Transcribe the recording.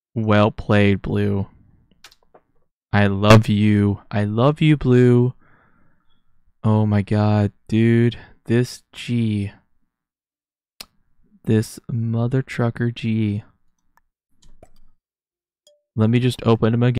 Well played, Blue. I love you. I love you, Blue. Oh my god, dude. This G. This mother trucker G. Let me just open him again.